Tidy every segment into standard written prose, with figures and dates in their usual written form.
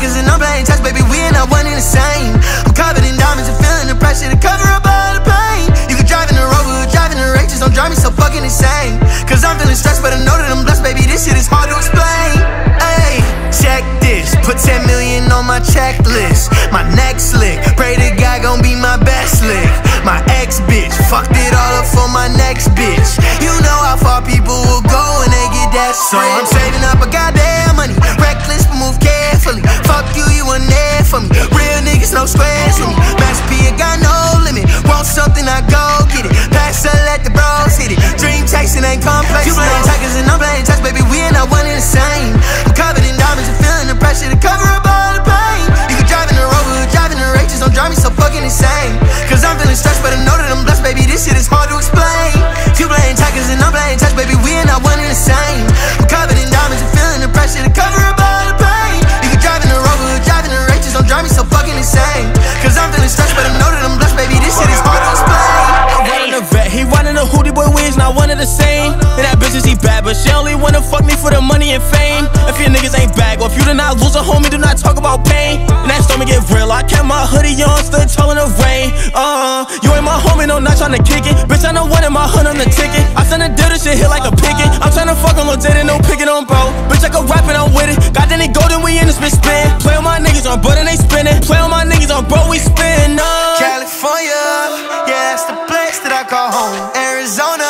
checkers and I'm playing chess, baby, we ain't not one and the same. I'm covered in diamonds and feeling the pressure to cover up all the pain. You can drive in the Rover, driving the Checkers, don't drive me so fucking insane. Cause I'm feeling stressed, but I know that I'm blessed, baby, this shit is hard to explain. Ayy, check this, put 10 million on my checklist. My next lick, pray to God gon' be my best lick. My ex bitch, fucked it all up for my next bitch. You know how far people will go when they get that shit. So I'm saving up a goddamn money, reckless but move carefully. Fuck you, you weren't there for me. Real niggas, no squares with me. Max P, I got no limit. Want something, I go get it. Pass her, let the bros hit it. Dream chasing ain't complex. You playing checkers and I'm playing chess, baby, we ain't not one and the same. I'm covered in diamonds and feeling the pressure to cover up all the pain. You can drive in the Rover, driving the Checkers, don't drive me so fucking insane. Cause I'm feeling stressed, but I know that I'm blessed, baby, this shit is hard to explain. You playing checkers and I'm playing chess, baby, we ain't not one and the same. I'm covered in diamonds and feeling the pressure to cover up all the pain. You can drive in the Rover, driving the Checkers, don't drive me so fucking insane. Cause I'm feeling stressed, but I know that I'm blessed, baby, this shit is hard to explain. I'm running a vet, he running a hoodie boy, we is not one of the same. And that bitch is he bad, but she only wanna fuck me for the money and fame. If your niggas ain't bag, or if you do not lose a homie, do not talk about pain. And that storm get real, I kept my hoodie on, stood tall in the rain. You ain't my homie, no, not tryna kick it. Bitch, I know what in my hood on the ticket. I send a deal, this shit hit like a picket. I'm tryna fuck on Lieutenant, no picking on bro. Bitch, I go rapping, I'm with it. Got any golden, we in this bitch spin. Play on my niggas on butt and they spinning. Play on my niggas on bro, we spin. California, yeah, that's the place that I call home. Arizona,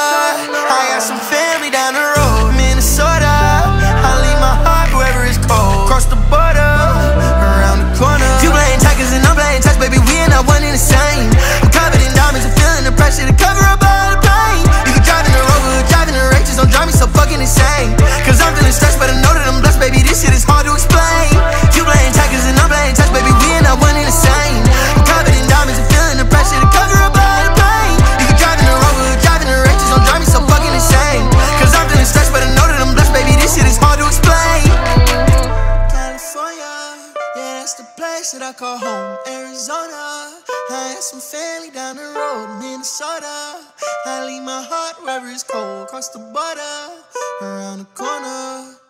I got some family down the road. Minnesota, I leave my heart wherever it's cold. Cross the border, around the corner. You playing checkers and I'm playing chess, baby, we ain't not one and the same. I'm covered in diamonds and feeling the pressure to cover up all the pain. You can drive in the Rover, driving the Checkers, don't drive me so fucking insane. Cause I'm feeling stressed, but I know that I'm blessed, baby, this shit is hard to explain. You playing checkers and I'm playing chess, baby, we ain't not one and the same. I'm covered in diamonds and feeling the pressure to cover up all the pain. You can drive in the Rover, driving the Checkers, don't drive me so fucking insane. Cause I'm feeling stressed, but I know that I'm blessed, baby, this shit is hard to explain. California, yeah, that's the place that I call home. Arizona, I got some family down the road. Minnesota, I leave my heart wherever it's cold. Cross the border, around the corner.